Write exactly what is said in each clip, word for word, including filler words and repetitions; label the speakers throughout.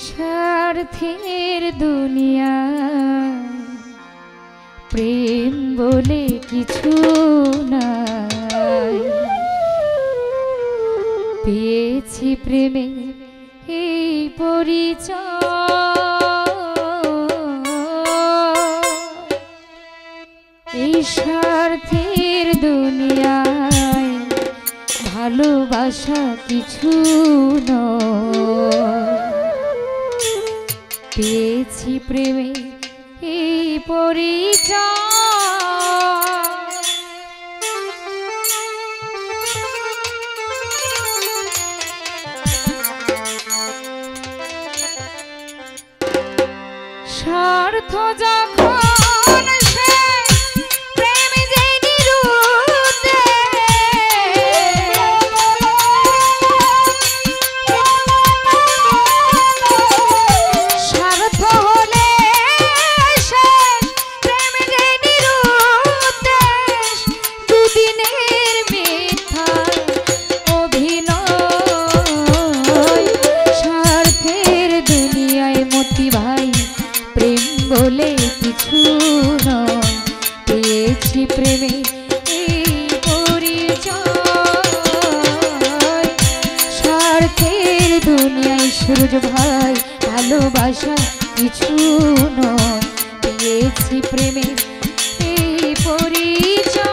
Speaker 1: স্বার্থের দুনিয়া প্রেম বলে কিছু নাই, পেয়েছি প্রেমে এই পরিচয়। এই স্বার্থের দুনিয়ায় ভালোবাসা কিছু নয়, পেয়েছি প্রেমে এই পরিচয়। স্বার্থ যখন বলে কিছু নয়, পেয়েছি প্রেমে এই পরিচয়। স্বার্থের দুনিয়ায় সুরজ ভাই ভালোবাসা কিছু নয়, পেয়েছি প্রেমে এই পরিচয়।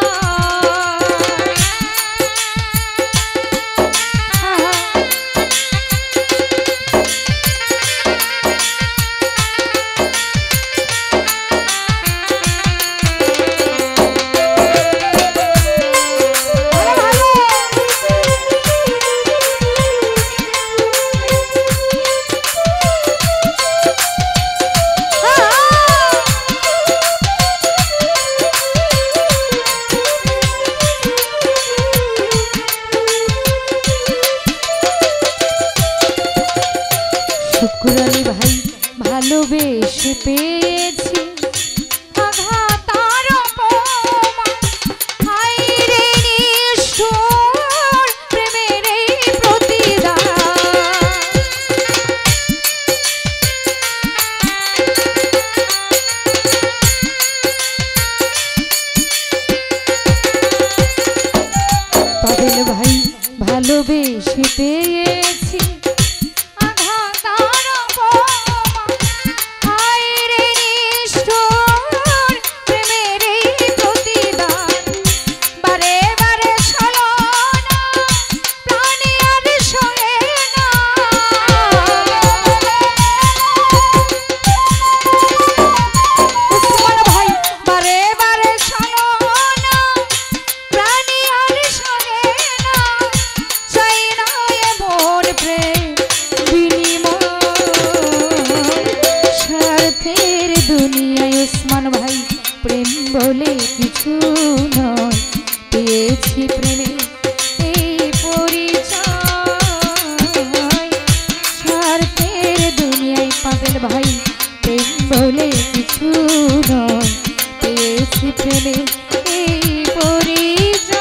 Speaker 1: শুকুরালি ভাই ভালোবেসে পেয়েছি আঘাত আর অপমান, হায় রে নিষ্ঠুর প্রেমের এই প্রতিদান। পাবেল ভাই ভালোবেসে পেয়েছি ভাই প্রেম বলে কিছু নয়, পেয়েছি প্রেমে এই পরিচয়। স্বার্থের দুনিয়ায় পাগল ভাই প্রেম বলে কিছু নয়, পেয়েছি প্রেমে এই পরিচয়।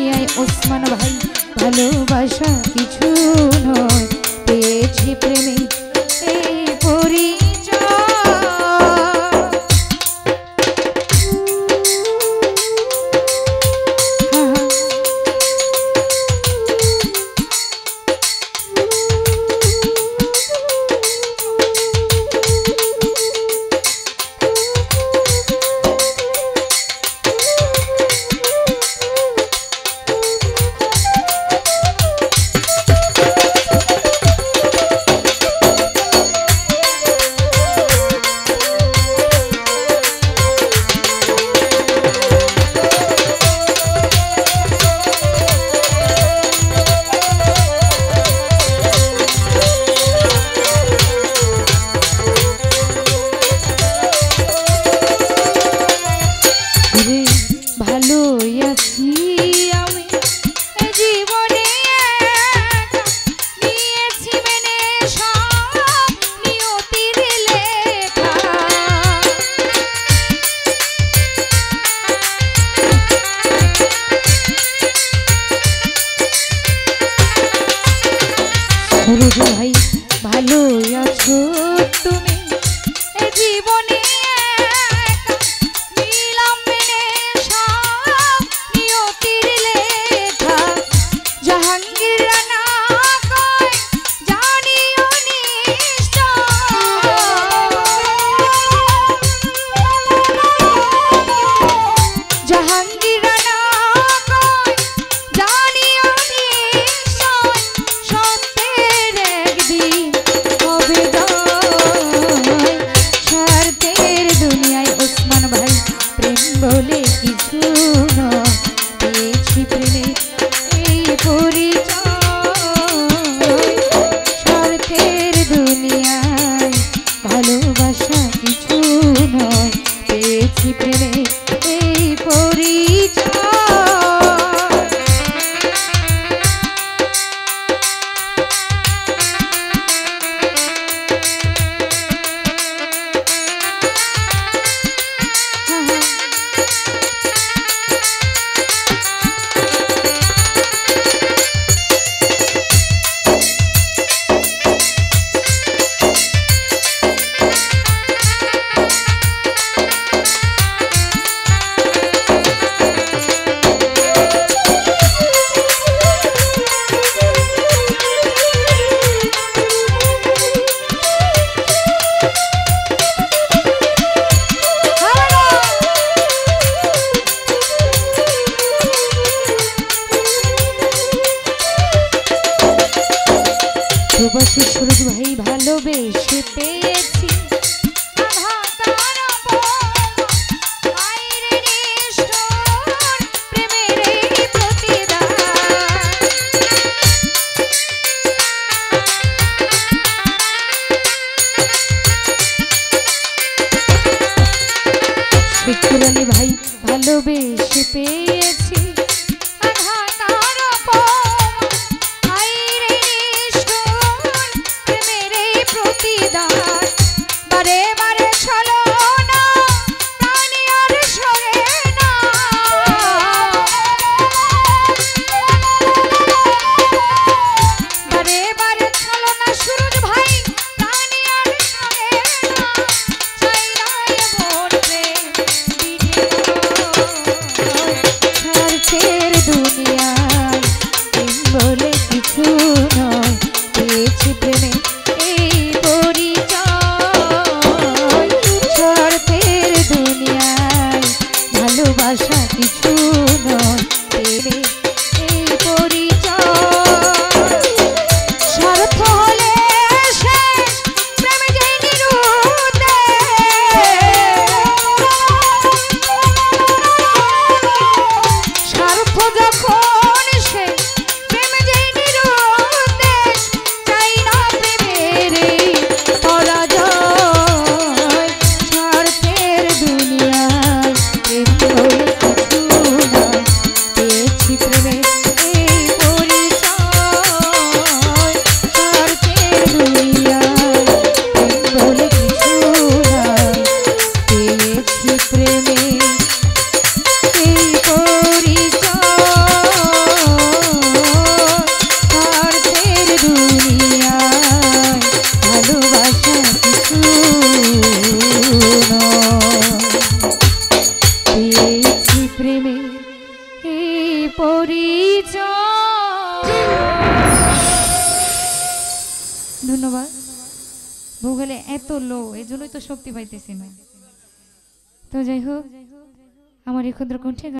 Speaker 1: দুনিয়ায় ওসমান ভাই ভালোবাসা কিছু নয়, পেয়েছি প্রেমে এই পরিচয়। ভাই ভালো আছো তুমি এ জীবনে নিলাম মেনে সব নিয়তির লেখা। জাহাঙ্গীর রানা কয় জানিও নিশ্চয়, জাহাঙ্গীর রানা কয় জানিও নিশ্চয়, সত্যের পরিচয়। ধন্যবাদ। ভূগোলে এত লো, এই জন্যই তো শক্তি পাইতেছি না। তো যাই হোক, আমার এই ক্ষুদ্র কণ্ঠে